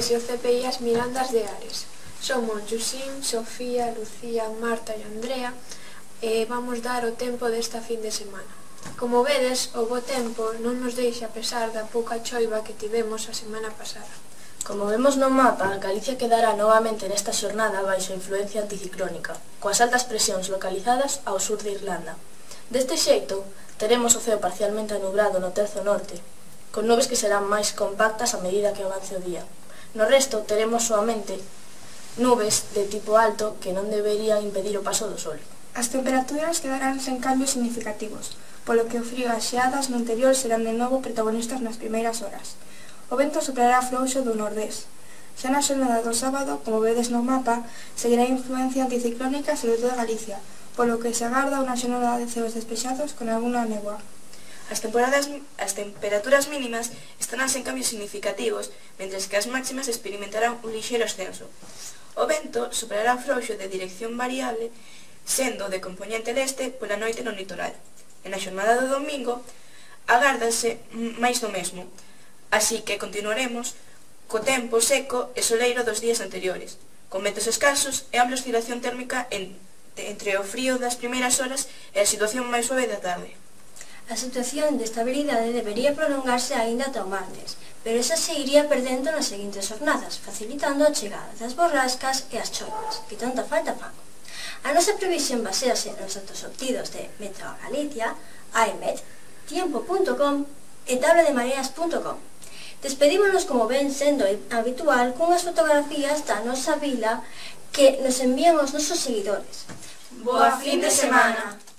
desde o CPI As Mirandas de Ares. Somos Jusín, Sofía, Lucía, Marta e Andrea e vamos dar o tempo desta fin de semana. Como vedes, o bo tempo non nos deixa a pesar da pouca choiva que tivemos a semana pasada. Como vemos no mapa, Galicia quedará novamente nesta xornada baixo a influencia anticiclónica, coas altas presións localizadas ao sur de Irlanda. Deste xeito, teremos o ceo parcialmente anubrado no terzo norte, con nubes que serán máis compactas a medida que avance o día. No resto, teremos soamente nubes de tipo alto que non deberían impedir o paso do sol. As temperaturas quedarán sen cambios significativos, polo que o frío e as xeadas no interior serán de novo protagonistas nas primeiras horas. O vento soprará frouxo do nordés. Xa na xornada do sábado, como vedes no mapa, seguirá a influencia anticiclónica sobre toda Galicia, polo que se agarda unha xornada de ceos despexados con algunha néboa. As temperaturas mínimas estarán sen cambios significativos, mentres que as máximas experimentarán un lixeiro ascenso. O vento soprará frouxo de dirección variable, sendo de compoñente leste pola noite no litoral. En a xornada do domingo, agárdase máis do mesmo, así que continuaremos co tempo seco e soleiro dos días anteriores, con ventos escasos e ampla oscilación térmica entre o frío das primeiras horas e a situación máis suave da tarde. A situación de estabilidade debería prolongarse aínda ata o martes, pero esa se iría perdendo nas seguintes jornadas, facilitando a chegada das borrascas e as choivas, que tanta falta fan. A nosa previsión baséase nos datos obtidos de Meteo Galicia, AEMET, Tiempo.com e tablademareas.com. Despedímonos, como ven sendo habitual, cunhas fotografías da nosa vila que nos envían os nosos seguidores. Boa fin de semana!